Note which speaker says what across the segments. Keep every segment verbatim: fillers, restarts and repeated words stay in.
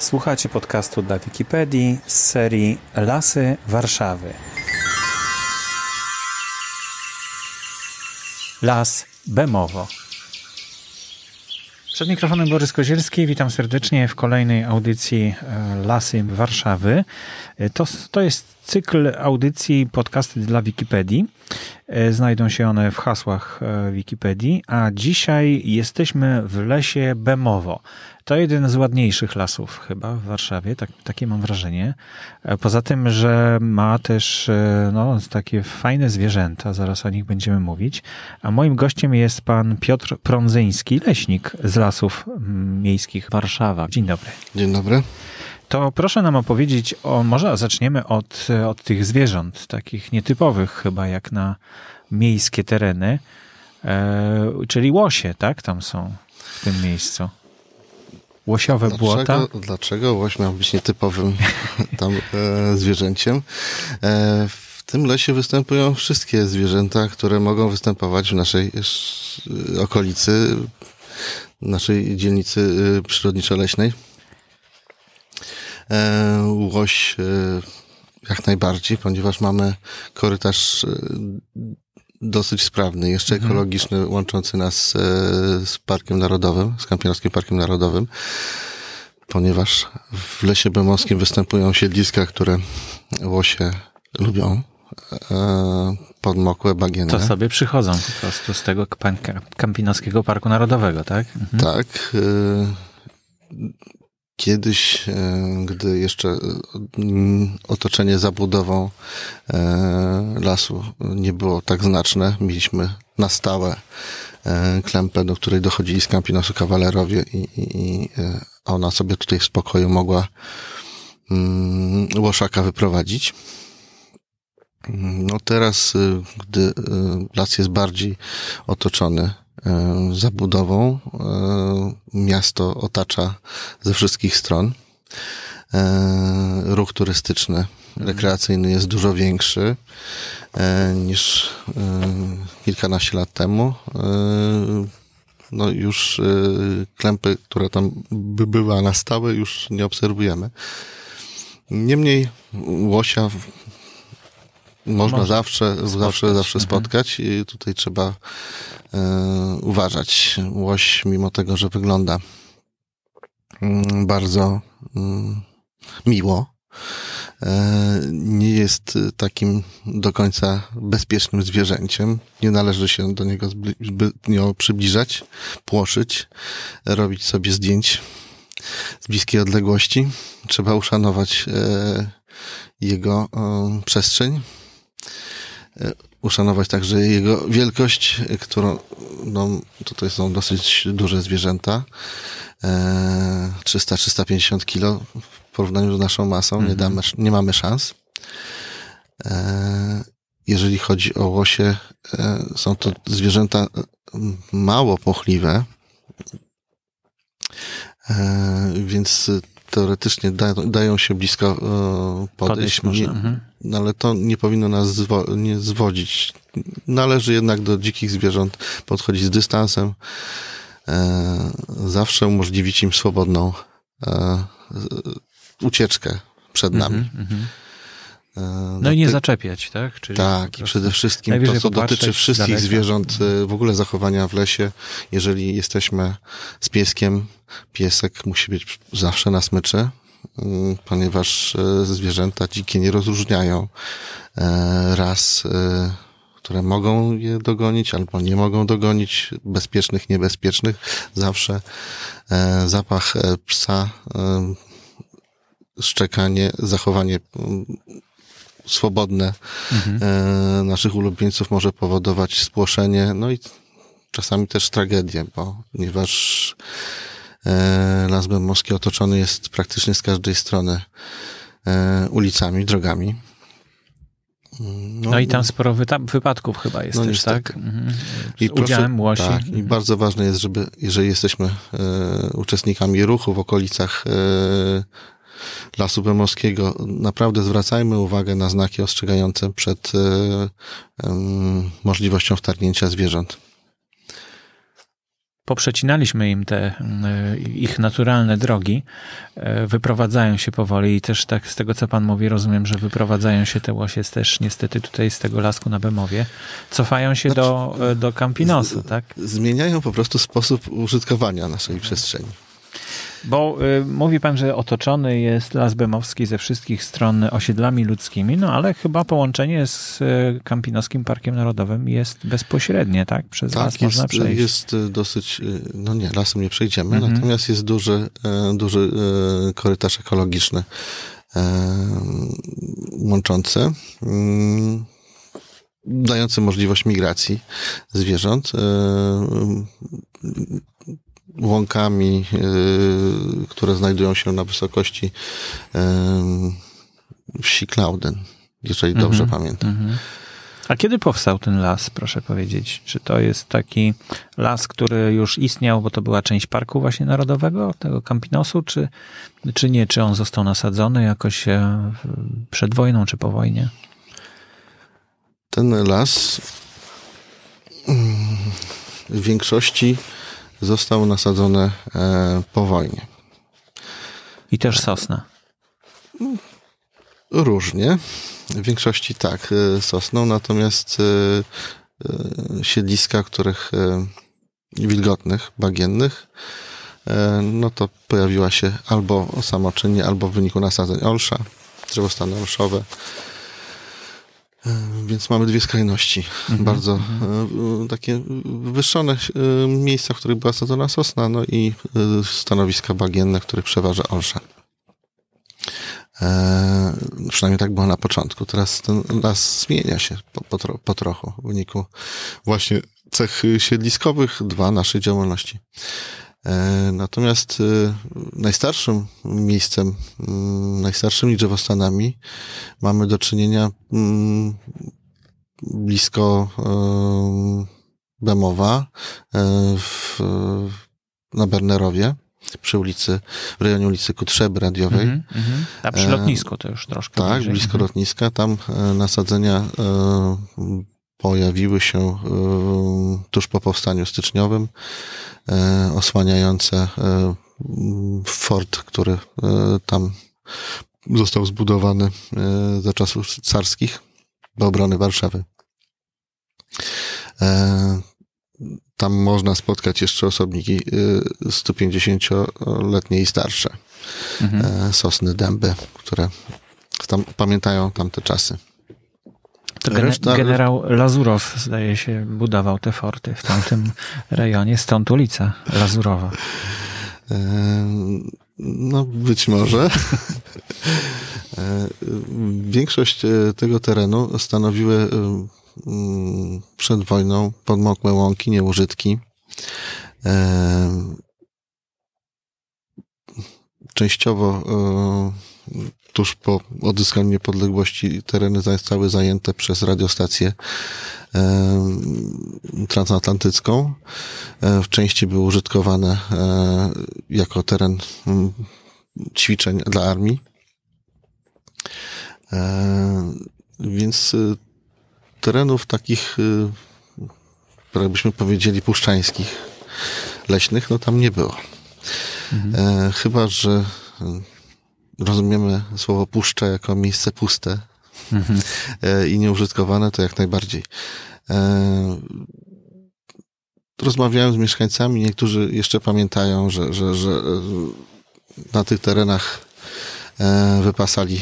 Speaker 1: Słuchacie podcastu dla Wikipedii z serii Lasy Warszawy. Las Bemowo. Przed mikrofonem Borys Kozielski. Witam serdecznie w kolejnej audycji Lasy Warszawy. To, to jest cykl audycji podcasty dla Wikipedii. Znajdą się one w hasłach Wikipedii, a dzisiaj jesteśmy w lesie Bemowo. To jeden z ładniejszych lasów chyba w Warszawie, tak, takie mam wrażenie. Poza tym, że ma też no, takie fajne zwierzęta, zaraz o nich będziemy mówić. A moim gościem jest pan Piotr Prądzyński, leśnik z Lasów Miejskich Warszawa. Dzień dobry.
Speaker 2: Dzień dobry.
Speaker 1: To proszę nam opowiedzieć, o, może zaczniemy od, od tych zwierząt, takich nietypowych chyba jak na miejskie tereny, e, czyli łosie, tak? Tam są w tym miejscu. Łosiowe
Speaker 2: dlaczego,
Speaker 1: błota.
Speaker 2: Dlaczego łoś miał być nietypowym tam e, zwierzęciem? E, w tym lesie występują wszystkie zwierzęta, które mogą występować w naszej e, okolicy, naszej dzielnicy e, przyrodniczo-leśnej. E, łoś e, jak najbardziej, ponieważ mamy korytarz e, dosyć sprawny, jeszcze mhm. ekologiczny, łączący nas e, z Parkiem Narodowym, z Kampinoskim Parkiem Narodowym, ponieważ w Lesie Bemowskim występują siedliska, które łosie lubią, e, podmokłe, bagienne.
Speaker 1: To sobie przychodzą po prostu z tego Kampinoskiego Parku Narodowego, tak? Mhm.
Speaker 2: Tak. E, Kiedyś, gdy jeszcze otoczenie zabudową lasu nie było tak znaczne, mieliśmy na stałe klępę, do której dochodzili z Kampinosu kawalerowie i, i, i ona sobie tutaj w spokoju mogła łoszaka wyprowadzić. No teraz, gdy las jest bardziej otoczony zabudową, miasto otacza ze wszystkich stron. Ruch turystyczny, rekreacyjny jest dużo większy niż kilkanaście lat temu. No już klępy, która tam by była na stałe, już nie obserwujemy. Niemniej łosia można Może zawsze, spotkać. zawsze, zawsze mhm. spotkać i tutaj trzeba e, uważać. Łoś, mimo tego, że wygląda mm, bardzo mm, miło, e, nie jest takim do końca bezpiecznym zwierzęciem. Nie należy się do niego zbytnio przybliżać, płoszyć, robić sobie zdjęć z bliskiej odległości. Trzeba uszanować e, jego e, przestrzeń. Uszanować także jego wielkość, którą, no, tutaj są dosyć duże zwierzęta, e, trzysta do trzystu pięćdziesięciu kilo w porównaniu z naszą masą, mm-hmm. nie, damy, nie mamy szans. E, jeżeli chodzi o łosie, e, są to zwierzęta mało płochliwe, e, więc teoretycznie da, dają się blisko e, podejść,
Speaker 1: podejść
Speaker 2: nie,
Speaker 1: mhm.
Speaker 2: no, ale to nie powinno nas zwo, nie zwodzić. Należy jednak do dzikich zwierząt podchodzić z dystansem, e, zawsze umożliwić im swobodną e, ucieczkę przed nami.
Speaker 1: Mhm, e, no, no i nie te... zaczepiać, tak? Czyli
Speaker 2: tak, i przede wszystkim to, co dotyczy wszystkich daleka. zwierząt, w ogóle zachowania w lesie, jeżeli jesteśmy z pieskiem, piesek musi być zawsze na smyczy, ponieważ zwierzęta dzikie nie rozróżniają ras, które mogą je dogonić albo nie mogą dogonić, bezpiecznych, niebezpiecznych. Zawsze zapach psa, szczekanie, zachowanie swobodne mhm. naszych ulubieńców może powodować spłoszenie, no i czasami też tragedię, bo ponieważ Las Bemowski otoczony jest praktycznie z każdej strony ulicami, drogami.
Speaker 1: No, no i tam sporo wypadków chyba jest no też, tak? Mhm. Z
Speaker 2: I
Speaker 1: udziałem
Speaker 2: proszę,
Speaker 1: łosi.
Speaker 2: Tak, i bardzo ważne jest, żeby, jeżeli jesteśmy e, uczestnikami ruchu w okolicach e, Lasu Bemowskiego, naprawdę zwracajmy uwagę na znaki ostrzegające przed e, e, możliwością wtargnięcia zwierząt.
Speaker 1: poprzecinaliśmy im te ich naturalne drogi, wyprowadzają się powoli i też tak z tego, co pan mówi, rozumiem, że wyprowadzają się te łosie też niestety tutaj z tego lasku na Bemowie, cofają się znaczy, do, do Campinosu, z, tak?
Speaker 2: Zmieniają po prostu sposób użytkowania naszej przestrzeni.
Speaker 1: Bo y, mówi pan, że otoczony jest Las Bemowski ze wszystkich stron osiedlami ludzkimi, no ale chyba połączenie z y, Campinoskim Parkiem Narodowym jest bezpośrednie, tak? Przez
Speaker 2: tak,
Speaker 1: las
Speaker 2: jest,
Speaker 1: można przejść.
Speaker 2: Jest dosyć, no nie, lasem nie przejdziemy, mhm. natomiast jest duży, duży korytarz ekologiczny łączący, dający możliwość migracji zwierząt, łąkami, y, które znajdują się na wysokości y, wsi Klauden, jeżeli dobrze mm-hmm, pamiętam. Mm-hmm.
Speaker 1: A kiedy powstał ten las, proszę powiedzieć? Czy to jest taki las, który już istniał, bo to była część Parku właśnie Narodowego, tego Campinosu, czy, czy nie? Czy on został nasadzony jakoś przed wojną, czy po wojnie?
Speaker 2: Ten las w większości został nasadzony e, po wojnie.
Speaker 1: I też sosna?
Speaker 2: Różnie. W większości tak, e, sosną, natomiast e, e, siedliska, których e, wilgotnych, bagiennych, e, no to pojawiła się albo samoczynnie, albo w wyniku nasadzeń olsza, drzewostany olszowe. Więc mamy dwie skrajności. Mhm, bardzo mhm. takie wywyższone miejsca, w których była sadzona sosna, no i stanowiska bagienne, w których przeważa olsza. E, przynajmniej tak było na początku. Teraz ten las zmienia się po, po, tro, po trochu w wyniku właśnie cech siedliskowych, dwa naszej działalności. E, natomiast e, najstarszym miejscem, m, najstarszymi drzewostanami mamy do czynienia m, blisko e, Bemowa, e, w, na Bernerowie, przy ulicy, w rejonie ulicy Kutrzeby Radiowej. Mm-hmm, mm-hmm.
Speaker 1: A przy lotnisku to już troszkę
Speaker 2: Tak,
Speaker 1: bliżej.
Speaker 2: blisko mm-hmm. lotniska. Tam e, nasadzenia e, pojawiły się e, tuż po powstaniu styczniowym, e, osłaniające e, fort, który e, tam został zbudowany e, za czasów carskich do obrony Warszawy. E, Tam można spotkać jeszcze osobniki sto pięćdziesięcioletnie i starsze. Mhm. Sosny, dęby, które tam, pamiętają tamte czasy.
Speaker 1: To Reszta... generał Lazurow, zdaje się, budował te forty w tamtym rejonie, stąd ulica Lazurowa.
Speaker 2: No, być może. Większość tego terenu stanowiły przed wojną podmokłe łąki, nieużytki. Częściowo tuż po odzyskaniu niepodległości tereny zostały zajęte przez radiostację transatlantycką. W części były użytkowane jako teren ćwiczeń dla armii. Więc terenów takich, jakbyśmy powiedzieli, puszczańskich, leśnych, no tam nie było. Mhm. E, chyba że rozumiemy słowo puszcza jako miejsce puste mhm. e, i nieużytkowane, to jak najbardziej. E, rozmawiałem z mieszkańcami, niektórzy jeszcze pamiętają, że, że, że na tych terenach wypasali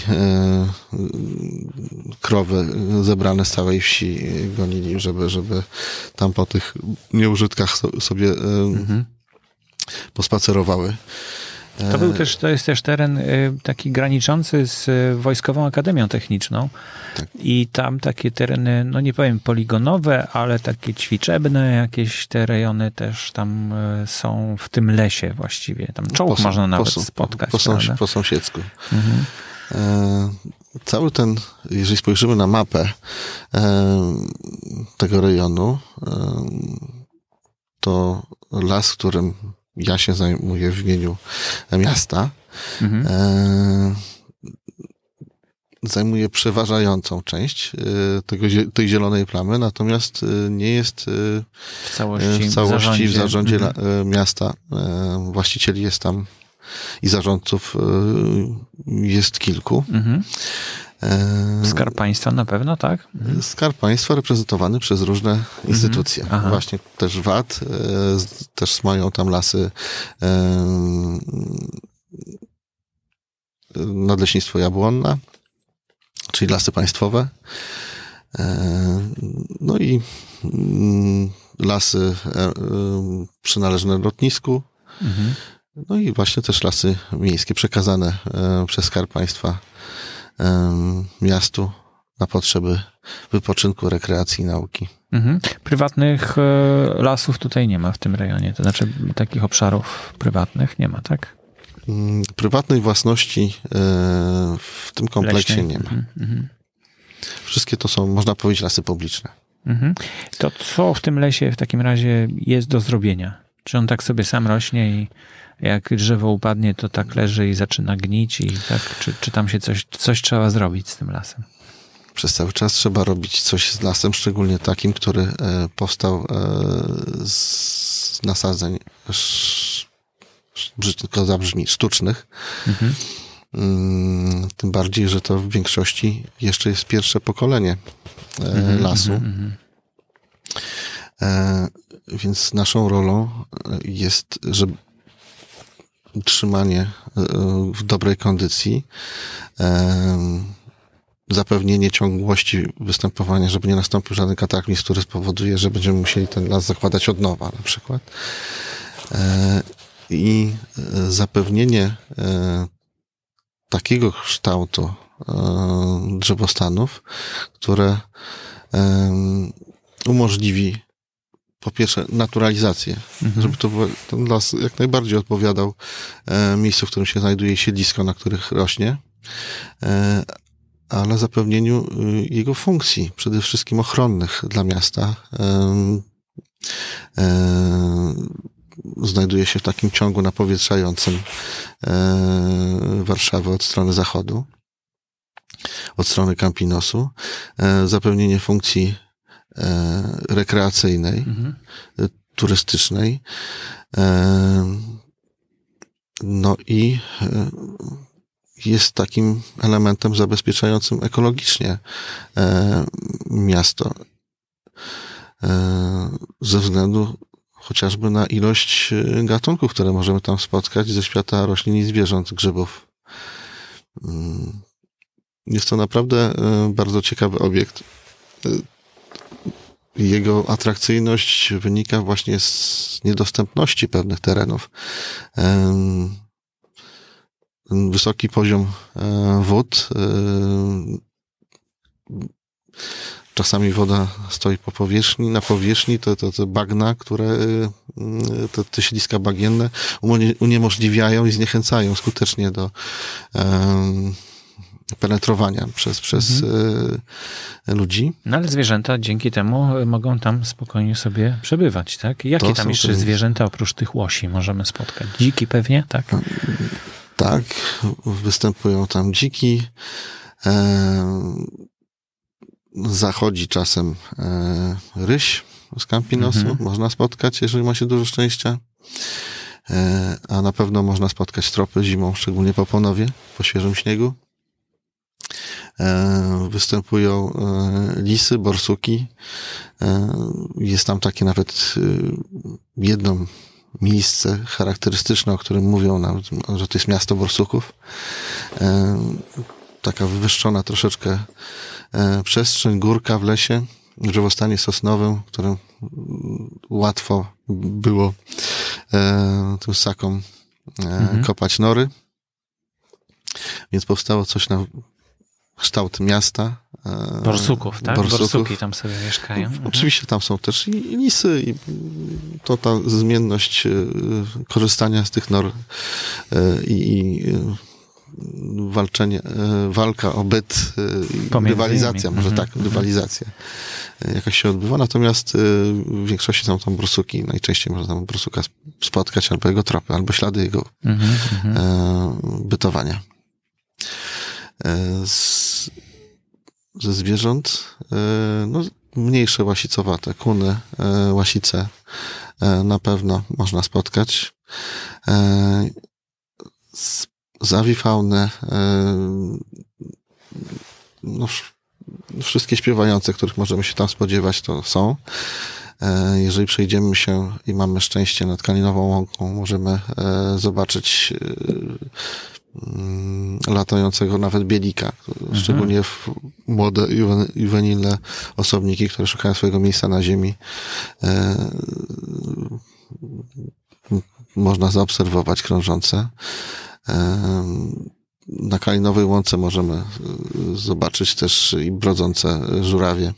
Speaker 2: krowy zebrane z całej wsi, gonili, żeby, żeby tam po tych nieużytkach sobie mhm. pospacerowały.
Speaker 1: To był też, to jest też teren taki graniczący z Wojskową Akademią Techniczną. Tak. I tam takie tereny, no nie powiem poligonowe, ale takie ćwiczebne, jakieś te rejony też tam są w tym lesie właściwie. Tam czołg po, można nawet po, spotkać.
Speaker 2: Po, po, po sąsiedzku. Mhm. E, cały ten, jeżeli spojrzymy na mapę e, tego rejonu, e, to las, którym ja się zajmuję w imieniu miasta, mhm. e, zajmuje przeważającą część tego, tej zielonej plamy, natomiast nie jest
Speaker 1: w całości
Speaker 2: w, całości w zarządzie, w zarządzie
Speaker 1: mhm.
Speaker 2: miasta. Właścicieli jest tam i zarządców jest kilku.
Speaker 1: Mhm. Skarb Państwa na pewno, tak? Mhm.
Speaker 2: Skarb Państwa reprezentowany przez różne instytucje. Mhm. Właśnie też W A T, też mają tam lasy, Nadleśnictwo Jabłonna, czyli lasy państwowe. No i lasy przynależne lotnisku. Mhm. No i właśnie też lasy miejskie przekazane przez Skarb Państwa miastu na potrzeby wypoczynku, rekreacji i nauki.
Speaker 1: Mhm. Prywatnych lasów tutaj nie ma w tym rejonie, to znaczy takich obszarów prywatnych nie ma, tak?
Speaker 2: Prywatnej własności w tym kompleksie Leśnej. nie ma.
Speaker 1: Mhm.
Speaker 2: Wszystkie to są, można powiedzieć, lasy publiczne.
Speaker 1: Mhm. To co w tym lesie w takim razie jest do zrobienia? Czy on tak sobie sam rośnie i jak drzewo upadnie, to tak leży i zaczyna gnić i tak, czy, czy tam się coś, coś trzeba zrobić z tym lasem?
Speaker 2: Przez cały czas trzeba robić coś z lasem, szczególnie takim, który powstał z nasadzeń, brzydko zabrzmi, sztucznych. Mhm. Tym bardziej, że to w większości jeszcze jest pierwsze pokolenie mhm, lasu. Mhm. Więc naszą rolą jest, żeby utrzymanie w dobrej kondycji, zapewnienie ciągłości występowania, żeby nie nastąpił żaden kataklizm, który spowoduje, że będziemy musieli ten las zakładać od nowa na przykład. I zapewnienie takiego kształtu drzewostanów, które umożliwi po pierwsze naturalizację, mhm. żeby to ten las jak najbardziej odpowiadał miejscu, w którym się znajduje, siedlisko, na których rośnie, ale zapewnieniu jego funkcji, przede wszystkim ochronnych dla miasta. Znajduje się w takim ciągu napowietrzającym Warszawy od strony zachodu, od strony Campinosu. Zapewnienie funkcji rekreacyjnej, mhm. turystycznej. No i jest takim elementem zabezpieczającym ekologicznie miasto. Ze względu chociażby na ilość gatunków, które możemy tam spotkać ze świata roślin i zwierząt, grzybów. Jest to naprawdę bardzo ciekawy obiekt. Jego atrakcyjność wynika właśnie z niedostępności pewnych terenów. Wysoki poziom wód. Czasami woda stoi po powierzchni, na powierzchni to, to, to bagna, które te, te siedliska bagienne uniemożliwiają i zniechęcają skutecznie do um, penetrowania przez, przez mhm. ludzi.
Speaker 1: No ale zwierzęta dzięki temu mogą tam spokojnie sobie przebywać, tak? Jakie to tam jeszcze ten... zwierzęta oprócz tych łosi możemy spotkać? Dziki pewnie, tak?
Speaker 2: Tak, występują tam dziki. E, zachodzi czasem e, ryś z Campinosu. Mhm. Można spotkać, jeżeli ma się dużo szczęścia. E, a na pewno można spotkać tropy zimą, szczególnie po Ponowie, po świeżym śniegu. E, występują e, lisy, borsuki. E, jest tam takie nawet e, jedno miejsce charakterystyczne, o którym mówią nam, że to jest miasto borsuków. E, taka wywyższona troszeczkę e, przestrzeń, górka w lesie, w drzewostanie sosnowym, w którym łatwo było e, tym ssakom e, mhm. kopać nory. Więc powstało coś na kształt miasta.
Speaker 1: Borsuków, tak? Borsuków. Borsuki tam sobie mieszkają.
Speaker 2: Mhm. Oczywiście tam są też i lisy, i to ta zmienność korzystania z tych nor i walczenie, walka o byt, rywalizacja, może mhm. tak, rywalizacja jakaś się odbywa, natomiast w większości są tam borsuki, najczęściej można tam borsuka spotkać, albo jego tropy, albo ślady jego mhm. bytowania. Z, ze zwierząt, no mniejsze łasicowate, kuny, łasice na pewno można spotkać. Z awifauny, no, wszystkie śpiewające, których możemy się tam spodziewać, to są. Jeżeli przejdziemy się i mamy szczęście nad Kalinową Łąką, możemy zobaczyć latającego nawet bielika, mhm. szczególnie w młode, juwenilne osobniki, które szukają swojego miejsca na ziemi. Można zaobserwować krążące. Na Kalinowej Łące możemy zobaczyć też i brodzące żurawie.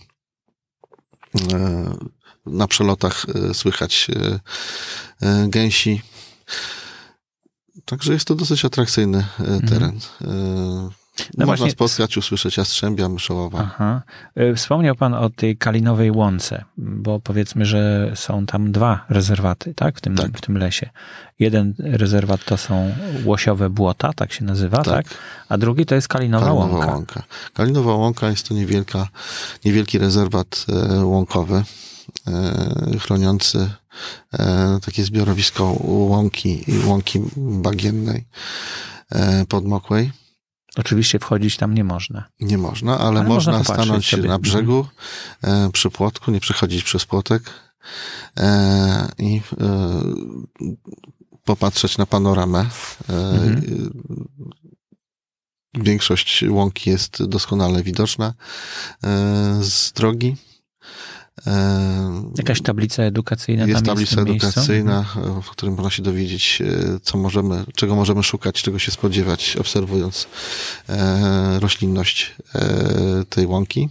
Speaker 2: Na przelotach słychać gęsi. Także jest to dosyć atrakcyjny teren. No można właśnie spotkać, usłyszeć jastrzębia, myszołowa.
Speaker 1: Aha. Wspomniał pan o tej Kalinowej Łące, bo powiedzmy, że są tam dwa rezerwaty, tak? W tym, tak. w tym lesie. Jeden rezerwat to są Łosiowe Błota, tak się nazywa, tak? tak? A drugi to jest Kalinowa, Kalinowa Łąka.
Speaker 2: Łąka. Kalinowa Łąka jest to niewielka, niewielki rezerwat łąkowy, chroniący takie zbiorowisko łąki i łąki bagiennej podmokłej.
Speaker 1: Oczywiście wchodzić tam nie można.
Speaker 2: Nie można, ale, ale można, można stanąć sobie na brzegu e, przy płotku, nie przechodzić przez płotek e, i e, popatrzeć na panoramę. E, mhm. Większość łąki jest doskonale widoczna e, z drogi.
Speaker 1: Jakaś tablica edukacyjna
Speaker 2: jest
Speaker 1: tam
Speaker 2: tablica
Speaker 1: jest
Speaker 2: edukacyjna, miejscu? W którym można się dowiedzieć, co możemy, czego możemy szukać, czego się spodziewać, obserwując e, roślinność e, tej łąki.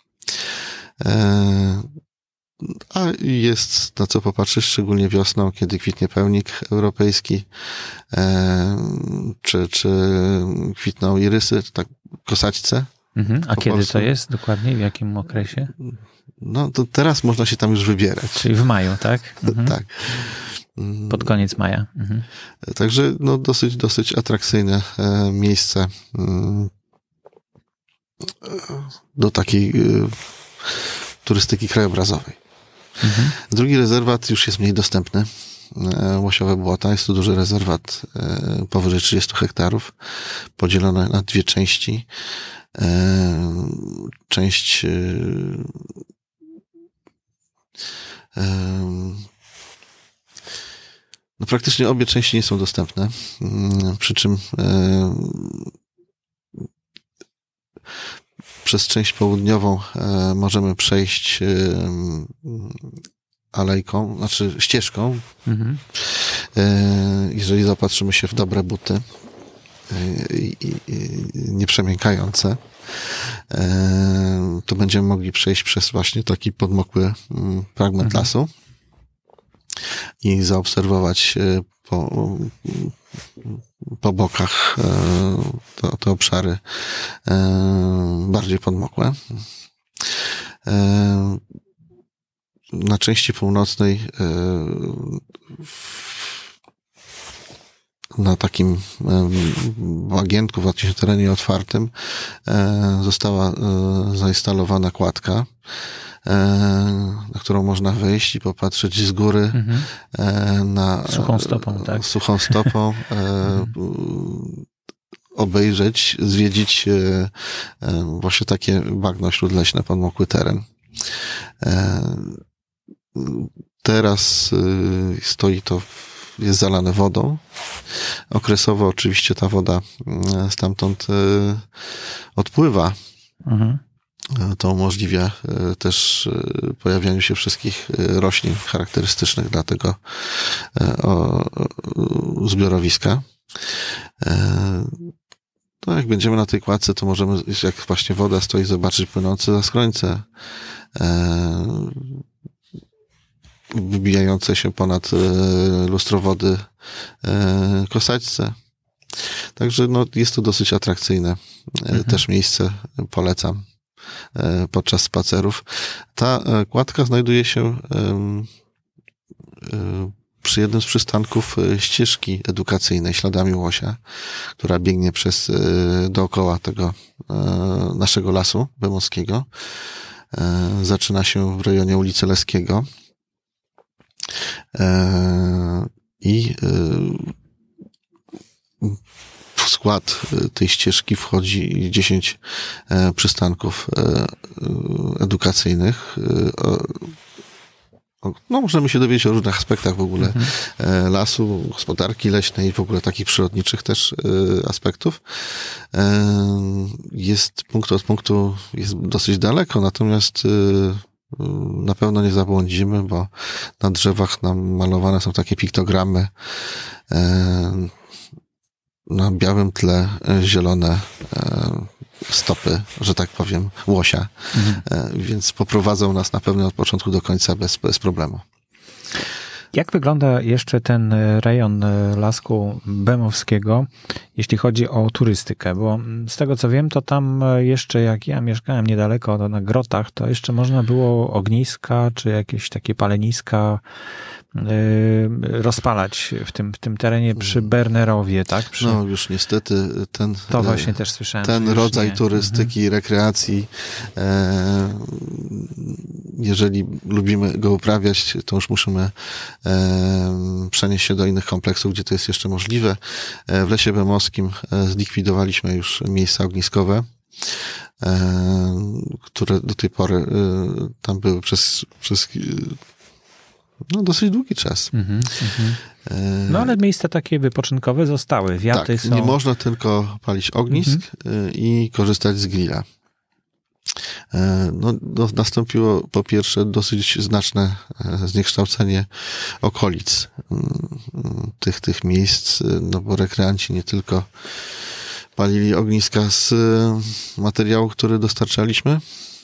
Speaker 2: E, a jest na co popatrzeć, szczególnie wiosną, kiedy kwitnie pełnik europejski, e, czy, czy kwitną irysy, czy tak kosaćce.
Speaker 1: Mhm. A kiedy polsku. To jest dokładnie? W jakim okresie?
Speaker 2: No to teraz można się tam już wybierać.
Speaker 1: Czyli w maju, tak? Mhm.
Speaker 2: Tak.
Speaker 1: Pod koniec maja. Mhm.
Speaker 2: Także no dosyć, dosyć atrakcyjne e, miejsce e, do takiej e, turystyki krajobrazowej. Mhm. Drugi rezerwat już jest mniej dostępny. E, Łosiowe Błota. Jest to duży rezerwat e, powyżej trzydziestu hektarów, podzielony na dwie części. E, część e, No praktycznie obie części nie są dostępne, przy czym przez część południową możemy przejść alejką, znaczy ścieżką, mhm. jeżeli zapatrzymy się w dobre buty i, i, i nieprzemiękające, to będziemy mogli przejść przez właśnie taki podmokły fragment mhm. lasu i zaobserwować po, po bokach te, te obszary bardziej podmokłe. Na części północnej na takim bagienku, w jakimś terenie otwartym została zainstalowana kładka, na którą można wejść i popatrzeć z góry mhm. na
Speaker 1: suchą stopą, tak?
Speaker 2: Suchą stopą mhm. obejrzeć, zwiedzić właśnie takie bagno śródleśne, podmokły teren. Teraz stoi to, jest zalane wodą. Okresowo oczywiście ta woda stamtąd odpływa. Mhm. To umożliwia też pojawianie się wszystkich roślin charakterystycznych dla tego zbiorowiska. No jak będziemy na tej kładce, to możemy, jak właśnie woda stoi, zobaczyć płynące zaskrońce, wybijające się ponad lustro wody kosaćce. Także no, jest to dosyć atrakcyjne mhm. też miejsce, polecam podczas spacerów. Ta kładka znajduje się przy jednym z przystanków ścieżki edukacyjnej śladami łosia, która biegnie przez dookoła tego naszego lasu bemoskiego. Zaczyna się w rejonie ulicy Leskiego i w skład tej ścieżki wchodzi dziesięć przystanków edukacyjnych. No, możemy się dowiedzieć o różnych aspektach w ogóle mhm. lasu, gospodarki leśnej i w ogóle takich przyrodniczych też aspektów. Jest punkt od punktu, jest dosyć daleko, natomiast na pewno nie zabłądzimy, bo na drzewach namalowane są takie piktogramy na białym tle zielone stopy, że tak powiem, łosia. Mhm. Więc poprowadzą nas na pewno od początku do końca bez, bez problemu.
Speaker 1: Jak wygląda jeszcze ten rejon Lasku Bemowskiego, jeśli chodzi o turystykę? Bo z tego co wiem, to tam jeszcze jak ja mieszkałem niedaleko na Grotach, to jeszcze można było ogniska czy jakieś takie paleniska rozpalać w tym, w tym terenie przy Bernerowie, tak? Przy...
Speaker 2: No już niestety ten,
Speaker 1: to właśnie też słyszałem,
Speaker 2: ten rodzaj nie. turystyki, mhm. rekreacji, e, jeżeli lubimy go uprawiać, to już musimy e, przenieść się do innych kompleksów, gdzie to jest jeszcze możliwe. E, w Lesie Bemowskim e, zlikwidowaliśmy już miejsca ogniskowe, e, które do tej pory e, tam były przez, przez no, dosyć długi czas. Mm-hmm, mm-hmm.
Speaker 1: No ale miejsca takie wypoczynkowe zostały. Wiaty
Speaker 2: tak,
Speaker 1: są...
Speaker 2: nie można tylko palić ognisk mm-hmm. i korzystać z grilla. No, no, nastąpiło po pierwsze dosyć znaczne zniekształcenie okolic tych, tych miejsc, no bo rekreanci nie tylko palili ogniska z materiału, który dostarczaliśmy,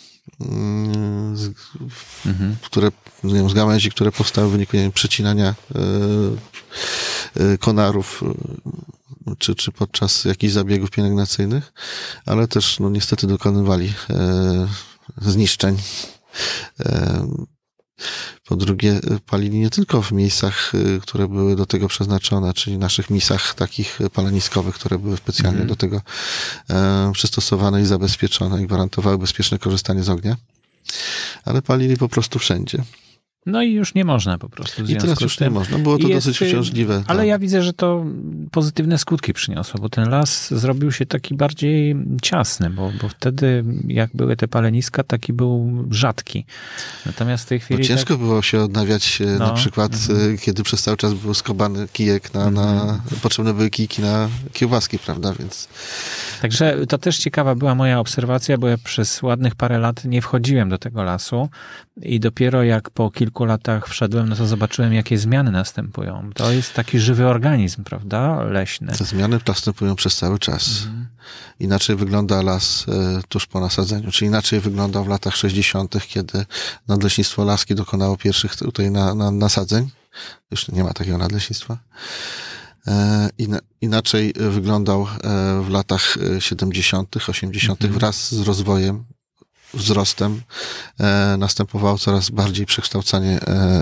Speaker 2: Z, mhm. które, nie wiem, z gałęzi, które powstały w wyniku nie wiem, przecinania y, y, konarów y, czy, czy podczas jakichś zabiegów pielęgnacyjnych, ale też no, niestety dokonywali y, zniszczeń. Y, po drugie, palili nie tylko w miejscach, y, które były do tego przeznaczone, czyli naszych misach takich paleniskowych, które były specjalnie mhm. do tego y, przystosowane i zabezpieczone i gwarantowały bezpieczne korzystanie z ognia, ale palili po prostu wszędzie.
Speaker 1: No i już nie można po prostu.
Speaker 2: I teraz już nie można. Było to jest, dosyć uciążliwe.
Speaker 1: Ale
Speaker 2: tak.
Speaker 1: ja widzę, że to pozytywne skutki przyniosło, bo ten las zrobił się taki bardziej ciasny, bo, bo wtedy jak były te paleniska, taki był rzadki. Natomiast w tej chwili...
Speaker 2: No ciężko tak... było się odnawiać no, na przykład, mm-hmm. kiedy przez cały czas był skobany kijek na... na mm-hmm. potrzebne były kijki na kiełbaski, prawda, więc...
Speaker 1: Także to też ciekawa była moja obserwacja, bo ja przez ładnych parę lat nie wchodziłem do tego lasu i dopiero jak po kilku latach wszedłem, no to zobaczyłem, jakie zmiany następują. To jest taki żywy organizm, prawda, leśny.
Speaker 2: Te zmiany następują przez cały czas. Mhm. Inaczej wygląda las e, tuż po nasadzeniu, czy inaczej wyglądał w latach sześćdziesiątych, kiedy Nadleśnictwo Laskie dokonało pierwszych tutaj na, na, nasadzeń. Już nie ma takiego nadleśnictwa. E, ina, inaczej wyglądał e, w latach siedemdziesiątych, osiemdziesiątych mhm. wraz z rozwojem, wzrostem e, następowało coraz bardziej przekształcanie e,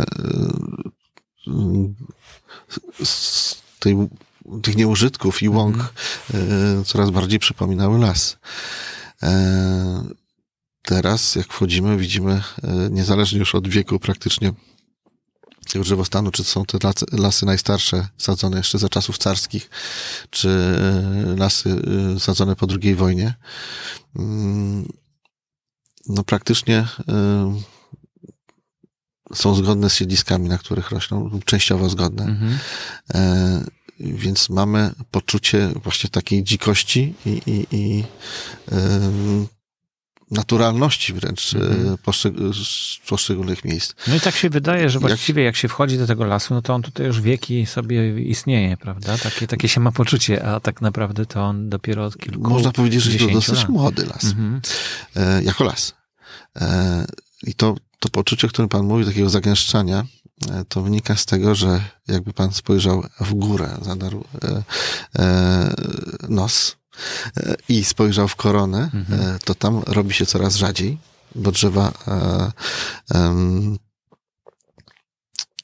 Speaker 2: z tej, tych nieużytków i łąk mm-hmm. e, coraz bardziej przypominały las. E, teraz, jak wchodzimy, widzimy, e, niezależnie już od wieku praktycznie tego drzewostanu, czy są te lasy, lasy najstarsze, sadzone jeszcze za czasów carskich, czy e, lasy e, sadzone po drugiej wojnie, mm, no praktycznie y, są zgodne z siedliskami, na których rośną, lub częściowo zgodne. Mhm. E, więc mamy poczucie właśnie takiej dzikości i, i, i y, naturalności wręcz mhm. poszczeg- poszczególnych miejsc.
Speaker 1: No i tak się wydaje, że właściwie jak się wchodzi do tego lasu, no to on tutaj już wieki sobie istnieje, prawda? Takie, takie się ma poczucie, a tak naprawdę to on dopiero od kilku
Speaker 2: Można powiedzieć, że to dosyć
Speaker 1: lat.
Speaker 2: młody las. Mhm. E, jako las. E, I to, to poczucie, o którym pan mówi, takiego zagęszczania, e, to wynika z tego, że jakby pan spojrzał w górę, zadarł e, e, nos e, i spojrzał w koronę, mhm. e, to tam robi się coraz rzadziej, bo drzewa e, e,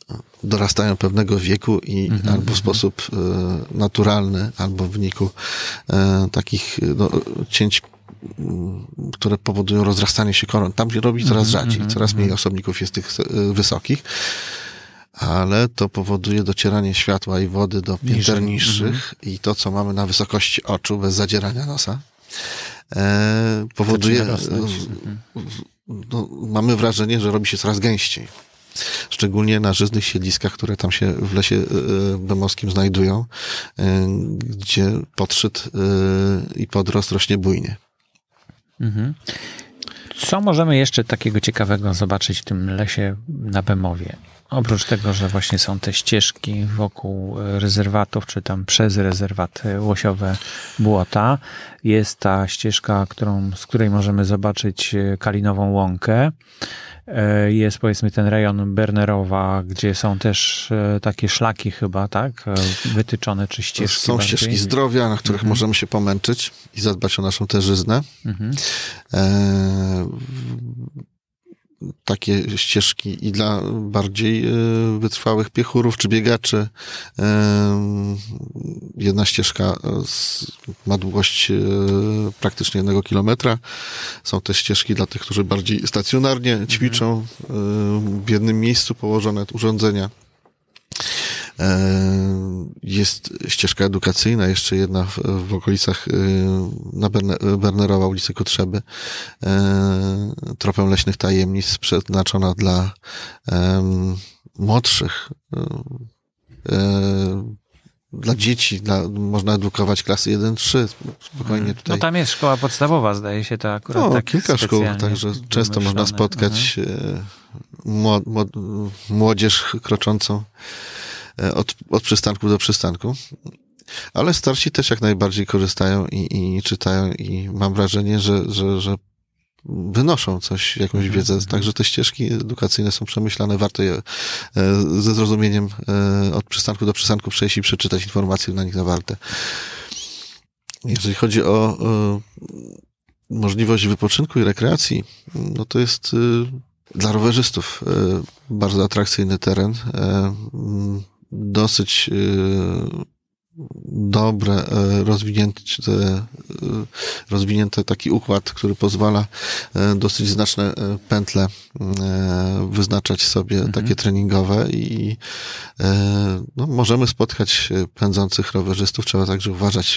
Speaker 2: dorastają pewnego wieku i
Speaker 1: Mhm,
Speaker 2: albo w
Speaker 1: mhm.
Speaker 2: sposób e, naturalny, albo w wyniku e, takich no, cięć, m, które powodują rozrastanie się koron. Tam się robi coraz
Speaker 1: Mhm,
Speaker 2: rzadziej,
Speaker 1: mhm,
Speaker 2: coraz mniej
Speaker 1: mhm.
Speaker 2: osobników jest tych e, wysokich, ale to powoduje docieranie światła i wody do pięter
Speaker 1: Niżej,
Speaker 2: niższych i to, co mamy na wysokości oczu, bez zadzierania nosa, e, powoduje,
Speaker 1: Zaczyna rosnąć. Mhm.
Speaker 2: no, mamy wrażenie, że robi się coraz gęściej. Szczególnie na żyznych siedliskach, które tam się w lesie e, bemowskim znajdują, e, gdzie podszyt e, i podrost rośnie bujnie.
Speaker 1: Mhm. Co możemy jeszcze takiego ciekawego zobaczyć w tym lesie na Bemowie? Oprócz tego, że właśnie są te ścieżki wokół rezerwatów, czy tam przez rezerwat Łosiowe Błota, jest ta ścieżka, którą, z której możemy zobaczyć Kalinową Łąkę. Jest powiedzmy ten rejon Bernerowa, gdzie są też takie szlaki chyba, tak? Wytyczone, czy ścieżki
Speaker 2: Są
Speaker 1: bardziej.
Speaker 2: ścieżki zdrowia, na których
Speaker 1: Mhm.
Speaker 2: możemy się pomęczyć i zadbać o naszą terzyznę.
Speaker 1: Mhm.
Speaker 2: E, takie ścieżki i dla bardziej e, wytrwałych piechurów czy biegaczy. E, jedna ścieżka z, ma długość e, praktycznie jednego kilometra. Są też ścieżki dla tych, którzy bardziej stacjonarnie ćwiczą, e, w jednym miejscu położone urządzenia. Jest ścieżka edukacyjna, jeszcze jedna w, w okolicach na Berne, Bernerowa, ulicy Kotrzeby, Tropem Leśnych Tajemnic, przeznaczona dla um, młodszych, um, dla dzieci, dla, można edukować klasy jeden trzy, spokojnie tutaj.
Speaker 1: No tam jest szkoła podstawowa, zdaje się, to akurat
Speaker 2: No,
Speaker 1: tak
Speaker 2: kilka szkół,
Speaker 1: specjalnie
Speaker 2: także często
Speaker 1: wymyślone.
Speaker 2: można spotkać mhm. młod, młod, młodzież kroczącą Od, od przystanku do przystanku. Ale starsi też jak najbardziej korzystają i, i czytają i mam wrażenie, że, że, że wynoszą coś, jakąś
Speaker 1: Mhm.
Speaker 2: wiedzę. Także te ścieżki edukacyjne są przemyślane. Warto je ze zrozumieniem od przystanku do przystanku przejść i przeczytać informacje na nich zawarte. Jeżeli chodzi o, o możliwość wypoczynku i rekreacji, no to jest dla rowerzystów bardzo atrakcyjny teren. Dosyć dobre, rozwinięte, rozwinięty taki układ, który pozwala dosyć znaczne pętle wyznaczać sobie, mhm. takie treningowe i no, możemy spotkać pędzących rowerzystów. Trzeba także uważać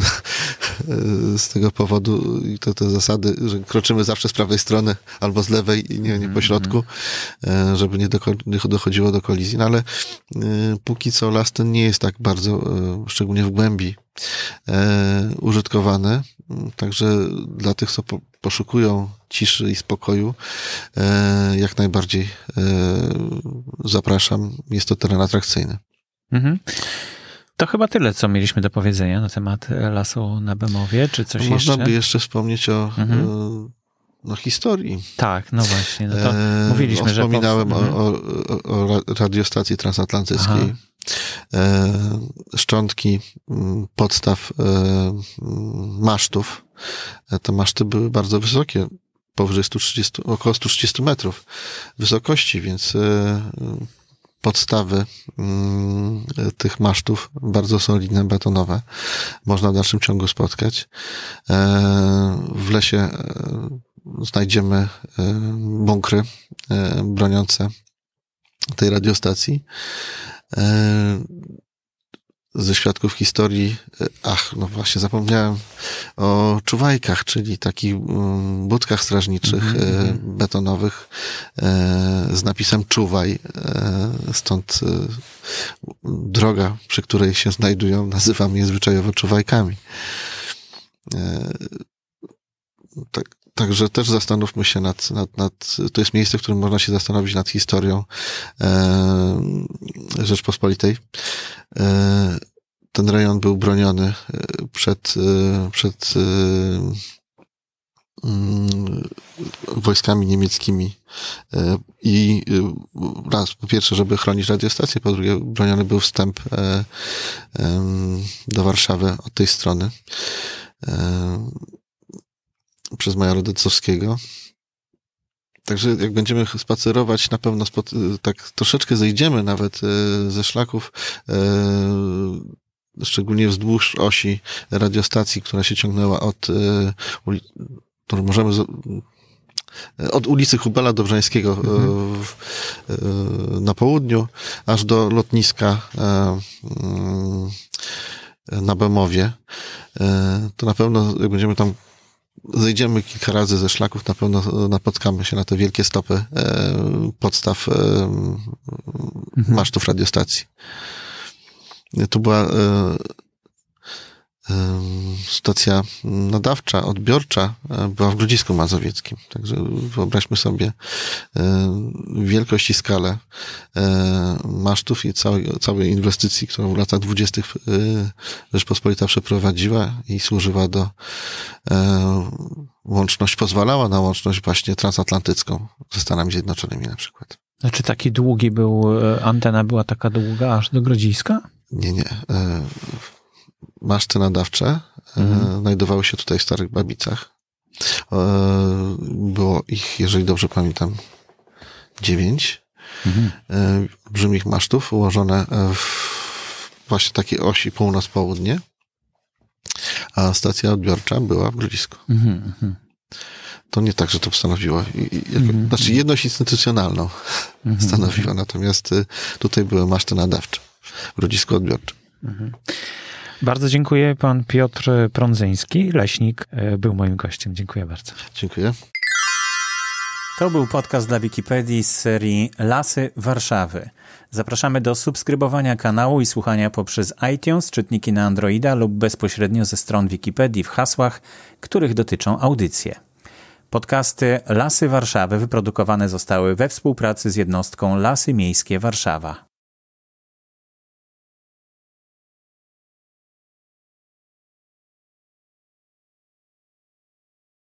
Speaker 2: z tego powodu i to te zasady, że kroczymy zawsze z prawej strony albo z lewej i nie, nie po środku, żeby nie, doko- nie dochodziło do kolizji. No ale póki co las ten nie jest tak bardzo, szczególnie w głębi, użytkowany. Także dla tych, co po, poszukują ciszy i spokoju, jak najbardziej zapraszam. Jest to teren atrakcyjny. Mhm.
Speaker 1: To chyba tyle, co mieliśmy do powiedzenia na temat lasu na Bemowie, czy coś
Speaker 2: Można
Speaker 1: jeszcze?
Speaker 2: Można by jeszcze wspomnieć o
Speaker 1: mhm.
Speaker 2: no, historii.
Speaker 1: Tak, no właśnie. No to
Speaker 2: e,
Speaker 1: mówiliśmy, że...
Speaker 2: Wspominałem
Speaker 1: powst-
Speaker 2: o, o, o radiostacji transatlantyckiej. E, szczątki podstaw e, masztów. Te maszty były bardzo wysokie, powyżej sto trzydzieści, około sto trzydzieści metrów wysokości, więc e, podstawy mm, tych masztów bardzo solidne, betonowe. Można w dalszym ciągu spotkać. E, w lesie e, znajdziemy e, bunkry e, broniące tej radiostacji. E, ze świadków historii, ach, no właśnie zapomniałem o czuwajkach, czyli takich um, budkach strażniczych mm-hmm. e, betonowych e, z napisem czuwaj. E, stąd e, droga, przy której się znajdują, nazywamy je zwyczajowo czuwajkami. E, tak, także też zastanówmy się nad, nad, nad, to jest miejsce, w którym można się zastanowić nad historią e, Rzeczpospolitej. E, ten rejon był broniony przed, przed mm, wojskami niemieckimi i raz, po pierwsze, żeby chronić radiostację, po drugie, broniony był wstęp e, e, do Warszawy od tej strony e, przez majora Decowskiego. Także jak będziemy spacerować, na pewno spod, tak troszeczkę zejdziemy nawet ze szlaków, szczególnie wzdłuż osi radiostacji, która się ciągnęła od, którą możemy od ulicy Hubela Dobrzańskiego mhm. na południu, aż do lotniska na Bemowie. To na pewno, jak będziemy tam, zejdziemy kilka razy ze szlaków, na pewno napotkamy się na te wielkie stopy podstaw mhm. masztów radiostacji. To była stacja nadawcza, odbiorcza, była w Grodzisku Mazowieckim. Także wyobraźmy sobie wielkość i skalę masztów i całej, całej inwestycji, którą w latach dwudziestych Rzeczpospolita przeprowadziła i służyła do łączność, pozwalała na łączność właśnie transatlantycką ze Stanami Zjednoczonymi na przykład.
Speaker 1: Znaczy taki długi był, antena była taka długa aż do Grodziska?
Speaker 2: Nie, nie. Maszty nadawcze mhm. znajdowały się tutaj w Starych Babicach. Było ich, jeżeli dobrze pamiętam, dziewięć mhm. olbrzymich masztów ułożone w właśnie takiej osi północ-południe, a stacja odbiorcza była w Grodzisku. Mhm. To nie tak, że to stanowiło, mhm. znaczy jedność instytucjonalną mhm. stanowiła, natomiast tutaj były maszty nadawcze w Grodzisku odbiorczym.
Speaker 1: Mhm. Bardzo dziękuję. Pan Piotr Prądzyński, leśnik, był moim gościem. Dziękuję bardzo.
Speaker 2: Dziękuję.
Speaker 1: To był podcast dla Wikipedii z serii Lasy Warszawy. Zapraszamy do subskrybowania kanału i słuchania poprzez iTunes, czytniki na Androida lub bezpośrednio ze stron Wikipedii w hasłach, których dotyczą audycje. Podcasty Lasy Warszawy wyprodukowane zostały we współpracy z jednostką Lasy Miejskie Warszawa.